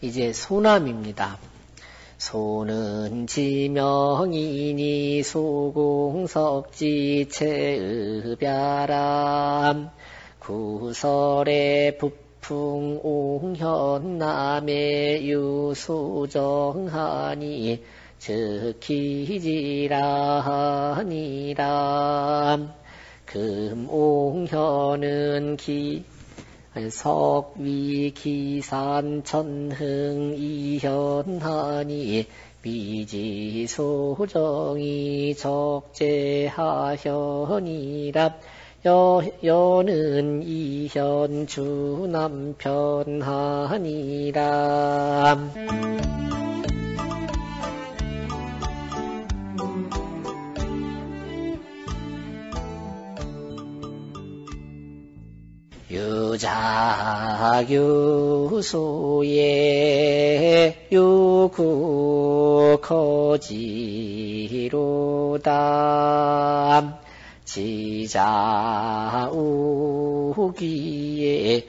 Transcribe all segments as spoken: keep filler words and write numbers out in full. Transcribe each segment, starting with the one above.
이제 소남입니다. 소는 지명이니 소공석지 체읍야람 구설의 부풍 옹현남의 유소정하니 즉기지라하니라. 금옹현은 기 석위 기산 천흥 이현하니 비지소정이 적재하현이라. 여, 여는 이현주 남편하니라. 유자유소의 유구 거지로다. 지자우기에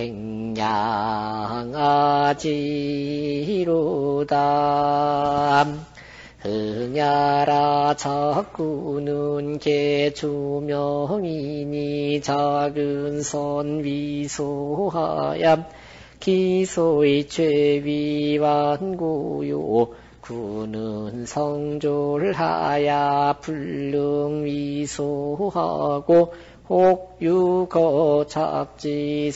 백냥아지로다. 흥야라 자꾸는 개주명이니 작은 선 위소하얌 기소의 죄위완고요. 구는 성졸하야 불능 위소하고 혹유거 작지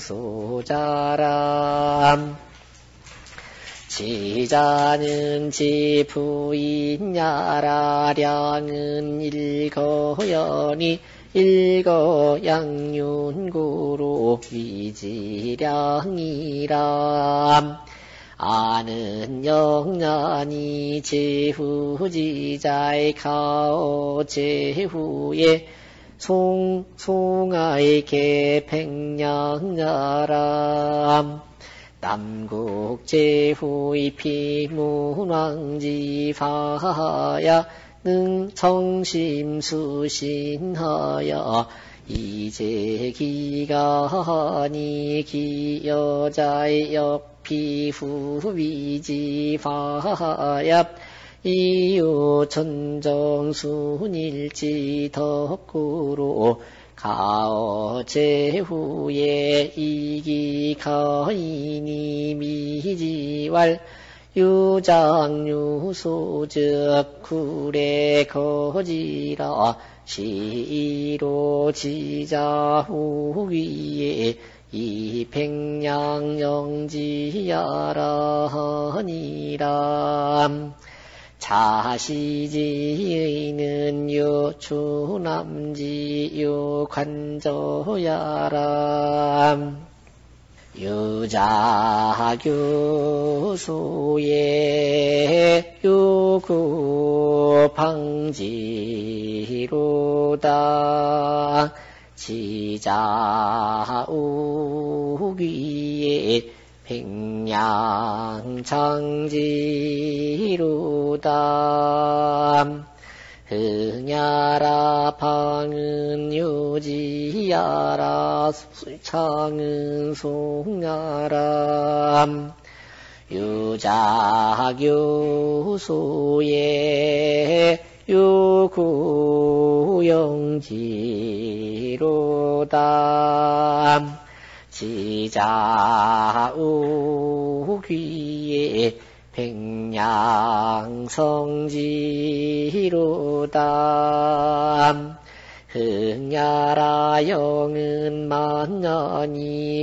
성소자람. 지자는 지부인야라량은 일거연이 일거양윤구로 위지량이람. 아는 영년이 제후지자의 가오 제후에 송, 송아의 개백냥야람. 남국 제후의 피문왕지파야 능 정심수신하야 이제 기간이 기여자의 역피후위지파야 이유 천정순일지 덕구로 가어 제후에 이기가이니 미지왈 유장유소즉 구례 거지라. 시로 지자후위에 이백냥영지야라하니라. 자시지의는 유추남지 유관저야람. 유자교소의 유구방지로다. 지자우기에 백냥장지로다. 흥야라 방은 유지야라 창은 송야람. 유자교소의 유구영지로다. 지자우귀에 백냥성지로다. 흥야라 영은 만년이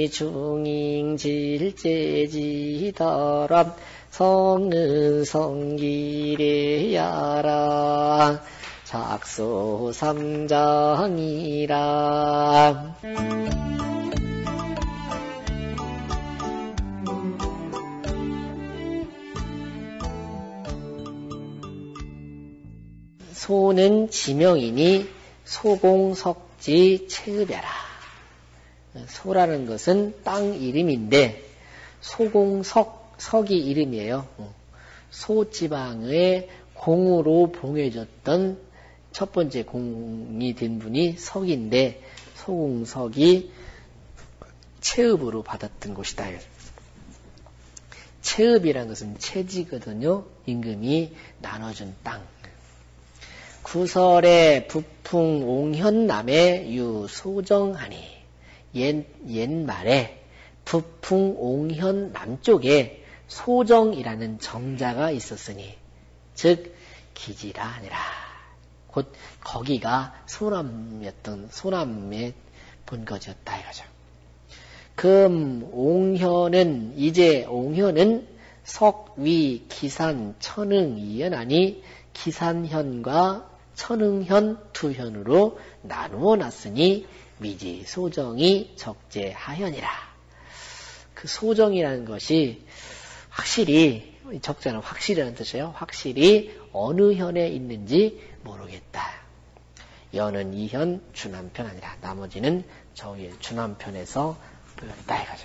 위중잉질제지더람. 성은 성기래야라. 작소삼장이라. 소는 지명이니 소공석지 체읍야라. 소라는 것은 땅 이름인데 소공석, 석이 이름이에요. 소지방의 공으로 봉해졌던 첫 번째 공이 된 분이 석인데 소공석이 체읍으로 받았던 곳이다. 채읍이라는 것은 채지거든요. 임금이 나눠준 땅. 구설의 부풍 옹현남의 유소정하니 옛, 옛말에 부풍 옹현 남쪽에 소정이라는 정자가 있었으니 즉 기지라 아니라 곧 거기가 소남이었던 소남의 본거지였다 이거죠. 금 옹현은 이제 옹현은 석, 위, 기산, 천흥 이연하니 기산현과 천흥현 두 현으로 나누어 놨으니 미지 소정이 적재하현이라. 그 소정이라는 것이 확실히 적재는 확실이라는 뜻이에요. 확실히 어느 현에 있는지 모르겠다. 여는 이현 주남편 아니라 나머지는 저기 주남편에서 보였다 이거죠.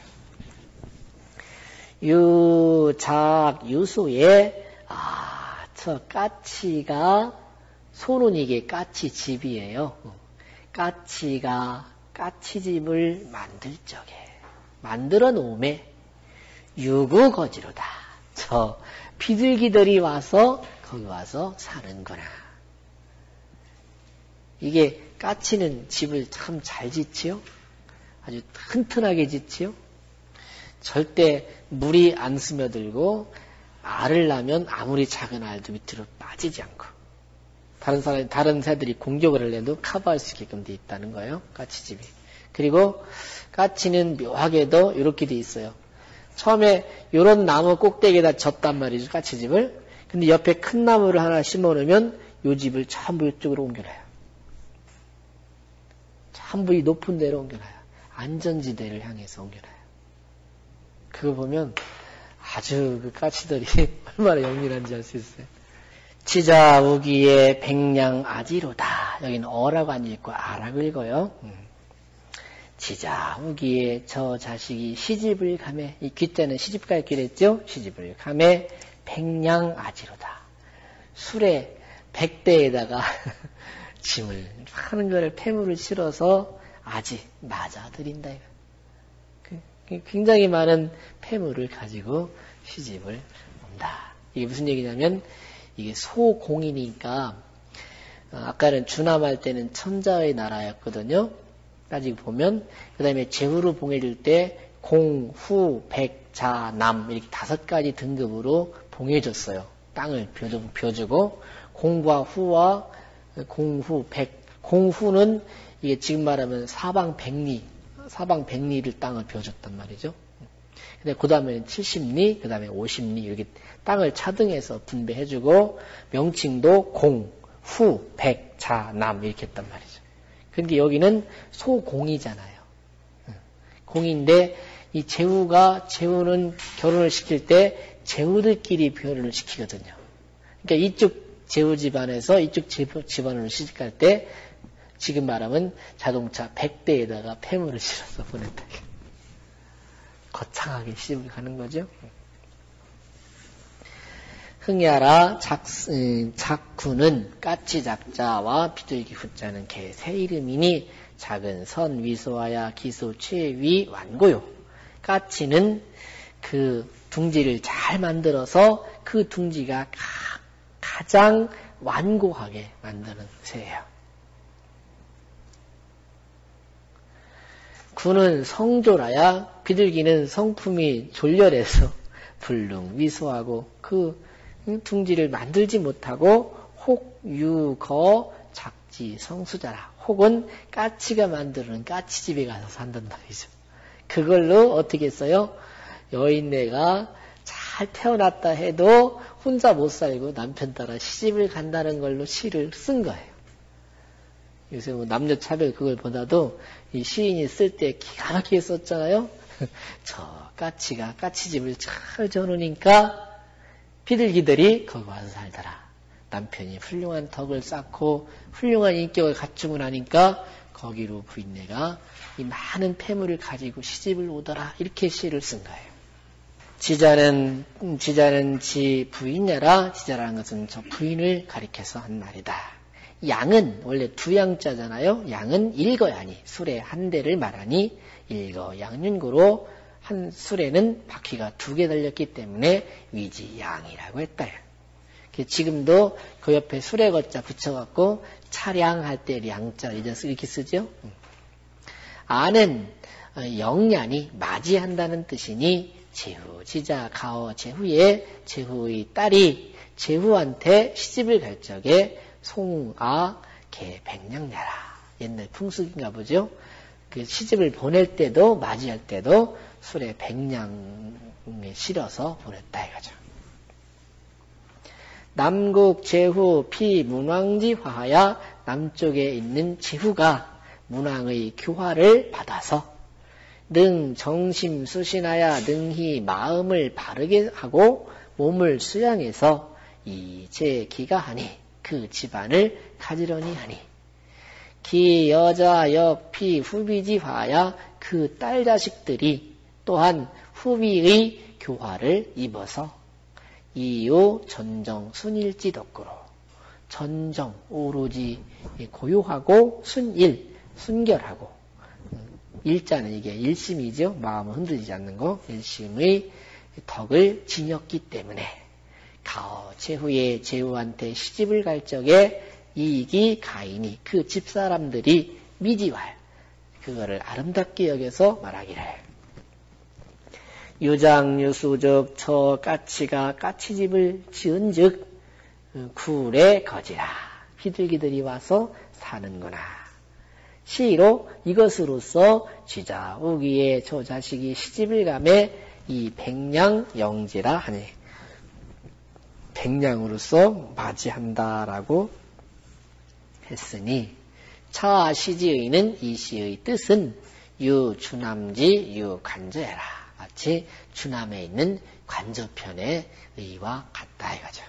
유작 유소에 아, 저 까치가 소는 이게 까치집이에요. 까치가 까치집을 만들 적에 만들어 놓음에 유구거지로다. 저 비둘기들이 와서 거기 와서 사는구나. 이게 까치는 집을 참 잘 짓지요. 아주 튼튼하게 짓지요. 절대 물이 안 스며들고 알을 낳으면 아무리 작은 알도 밑으로 빠지지 않고 다른 사람, 다른 새들이 공격을 해도 커버할 수 있게끔 돼 있다는 거예요. 까치집이. 그리고 까치는 묘하게도 이렇게 돼 있어요. 처음에 요런 나무 꼭대기에다 졌단 말이죠. 까치집을. 근데 옆에 큰 나무를 하나 심어 놓으면 요 집을 전부 이쪽으로 옮겨놔요. 전부 이 높은 데로 옮겨놔요. 안전지대를 향해서 옮겨놔요. 그거 보면 아주 그 까치들이 얼마나 영민한지 알 수 있어요. 지자우기에 백냥 아지로다. 여기는 어라고 앉아있고 아라고 읽어요. 음. 지자우기에 저 자식이 시집을 가매, 이 귀자는 시집갈 길했죠? 시집을 가매 백냥 아지로다. 술에 백대에다가 짐을 하는 거를 폐물을 실어서 아지 맞아들인다. 굉장히 많은 폐물을 가지고 시집을 온다. 이게 무슨 얘기냐면 이게 소공이니까 아까는 주남할 때는 천자의 나라였거든요. 따지고 보면 그 다음에 제후로 봉해줄 때 공, 후, 백, 자, 남 이렇게 다섯 가지 등급으로 봉해줬어요. 땅을 벼주고 공과 후와 공후, 백, 공후는 이게 지금 말하면 사방 백리, 사방 백리를 땅을 벼줬단 말이죠. 근데 그 다음에는 칠십리, 그 다음에 오십리 이렇게 땅을 차등해서 분배해주고 명칭도 공, 후, 백, 자, 남 이렇게 했단 말이죠. 그러니까 여기는 소공이잖아요. 공인데 이 제후가 제후는 결혼을 시킬 때 제후들끼리 결혼을 시키거든요. 그러니까 이쪽 제후 집안에서 이쪽 제후 집안으로 시집갈 때 지금 말하면 자동차 백 대에다가 폐물을 실어서 보냈다. 거창하게 시집을 가는 거죠. 흥야라 작, 작구는 까치 작자와 비둘기 후자는 개 새 이름이니 작은 선 위소하야 기소 최위 완고요. 까치는 그 둥지를 잘 만들어서 그 둥지가 가, 가장 완고하게 만드는 새예요. 구는 성졸하야 비둘기는 성품이 졸렬해서 불능 위소하고 그 둥지를 만들지 못하고 혹, 유, 거, 작지, 성수자라. 혹은 까치가 만드는 까치집에 가서 산단 말이죠. 그걸로 어떻게 했어요? 여인네가 잘 태어났다 해도 혼자 못 살고 남편 따라 시집을 간다는 걸로 시를 쓴 거예요. 요새 뭐 남녀 차별 그걸 보다도 이 시인이 쓸 때 기가 막히게 썼잖아요. 저 까치가 까치집을 잘 져놓으니까 비둘기들이 거기 와서 살더라. 남편이 훌륭한 덕을 쌓고 훌륭한 인격을 갖추고 나니까 거기로 부인네가 이 많은 폐물을 가지고 시집을 오더라. 이렇게 시를 쓴 거예요. 지자는 지자는 지 부인야라. 지자라는 것은 저 부인을 가리켜서 한 말이다. 양은 원래 두 양자잖아요. 양은 일거야니 술의 한 대를 말하니 일거 양윤고로 한 술에는 바퀴가 두 개 달렸기 때문에 위지양이라고 했다. 지금도 그 옆에 술에 거자 붙여갖고 차량할 때 량자 이렇게 쓰죠. 아는 영년이 맞이한다는 뜻이니 제후, 지자, 가어, 제후에 제후의 딸이 제후한테 시집을 갈 적에 송, 아, 개, 백냥 내라. 옛날 풍습인가 보죠. 그 시집을 보낼 때도 맞이할 때도 술에 백냥에 실어서 보냈다 이거죠. 남국 제후 피 문왕지 화하야 남쪽에 있는 제후가 문왕의 교화를 받아서 능 정심 수신하야 능히 마음을 바르게 하고 몸을 수양해서 이제 기가 하니 그 집안을 가지런히 하니 기 여자 역피 후비지 화야 그 딸 자식들이 또한 후비의 교화를 입어서 이요 전정 순일지 덕구로 전정 오로지 고요하고 순일 순결하고 일자는 이게 일심이죠. 마음을 흔들리지 않는 거 일심의 덕을 지녔기 때문에 가어 제후에 제후한테 시집을 갈 적에 이익이 가인이 그 집사람들이 미지왈 그거를 아름답게 여겨서 말하기를 유장유수적 저 까치가 까치집을 지은즉 굴에 거지라 비둘기들이 와서 사는구나. 시로 이것으로서 쥐자 우기에 저 자식이 시집을 가매 이 백냥 영지라 하니 백냥으로서 맞이한다라고 했으니 차 시지의는 이 시의 뜻은 유 추남지 유 관저해라. 마치 추남에 있는 관저편의 의와 같다 이거죠.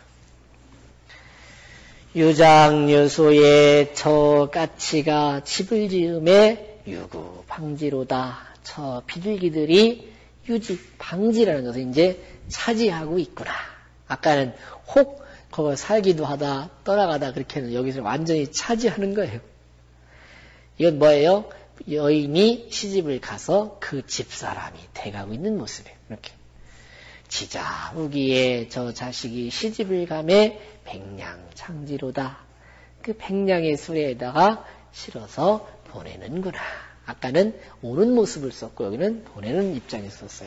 유장유소에 저 까치가 집을 지음에 유구 방지로다. 저 비둘기들이 유지 방지라는 것을 이제 차지하고 있구나. 아까는 혹 거기 살기도 하다 떠나가다 그렇게는 여기서 완전히 차지하는 거예요. 이건 뭐예요? 여인이 시집을 가서 그 집사람이 돼가고 있는 모습이에요. 이렇게 지자 우기에 저 자식이 시집을 가매 백냥 창지로다. 그 백냥의 수레에다가 실어서 보내는구나. 아까는 오는 모습을 썼고 여기는 보내는 입장에 썼어요.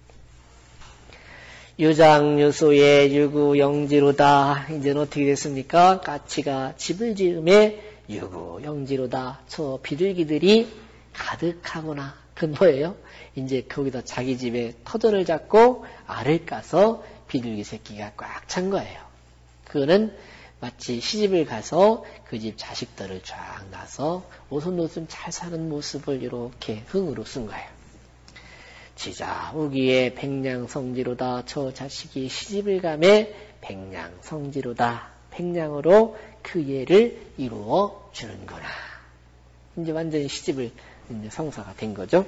유장유소의 유구영지로다. 이제는 어떻게 됐습니까? 까치가 집을 지음에 유구영지로다. 저 비둘기들이 가득하구나. 그건 뭐예요? 이제 거기다 자기 집에 터전을 잡고 알을 까서 비둘기 새끼가 꽉 찬 거예요. 그거는 마치 시집을 가서 그 집 자식들을 쫙 놔서 오손도손 잘 사는 모습을 이렇게 흥으로 쓴 거예요. 지자 우기에 백냥성지로다. 저 자식이 시집을 가매 백냥성지로다. 백냥으로 그 예를 이루어 주는구나. 이제 완전히 시집을 이제 성사가 된 거죠.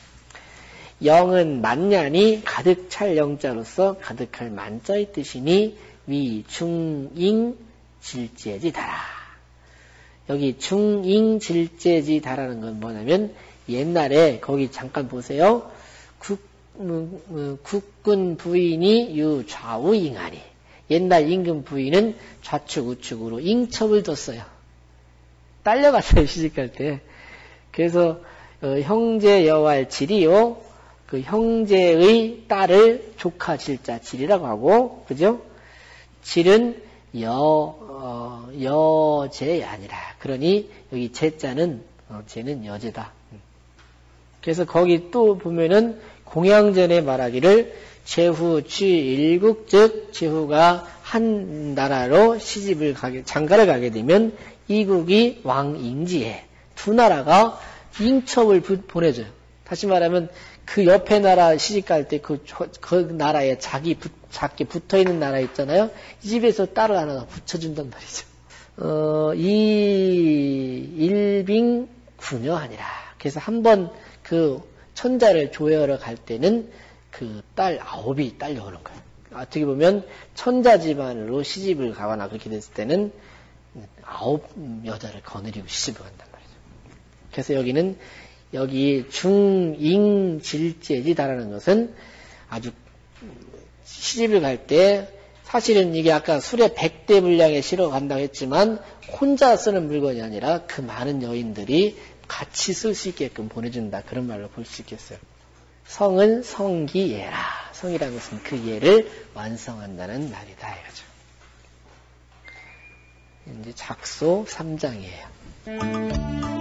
영은 만년이 가득 찰 영자로서 가득할 만자의 뜻이니 위 중잉 질제지다라. 여기 중잉 질제지다라는 건 뭐냐면 옛날에 거기 잠깐 보세요. 국, 음, 음, 국군 부인이 유 좌우 잉하니. 옛날 임금 부인은 좌측 우측으로 잉첩을 뒀어요. 딸려갔어요. 시집갈 때. 그래서 어, 형제 여왈 질이요. 그 형제의 딸을 조카 질자 질이라고 하고, 그죠? 질은 여, 어, 여제이 아니라. 그러니 여기 제자는, 어, 제는 여제다. 그래서 거기 또 보면은 공양전에 말하기를 제후 취 일국 즉 제후가 한 나라로 시집을 가게, 장가를 가게 되면 이국이 왕잉지에 두 나라가 잉첩을 보내줘요. 다시 말하면 그 옆에 나라 시집갈 때 그 그 나라에 자기 부, 작게 붙어 있는 나라 있잖아요. 이 집에서 딸을 하나 붙여준단 말이죠. 어, 이 일빙 구녀하니라. 그래서 한번 그 천자를 조여러 갈 때는 그 딸 아홉이 딸려오는 거예요. 어떻게 보면 천자 집안으로 시집을 가거나 그렇게 됐을 때는 아홉 여자를 거느리고 시집을 간단 말이죠. 그래서 여기는 여기 중잉질제지다라는 것은 아주 시집을 갈 때 사실은 이게 아까 술의 백 대 분량에 실어 간다고 했지만 혼자 쓰는 물건이 아니라 그 많은 여인들이 같이 쓸 수 있게끔 보내준다. 그런 말로 볼 수 있겠어요. 성은 성기예라. 성이라는 것은 그 예를 완성한다는 말이다. 이거죠. 이제 작소 삼 장이에요.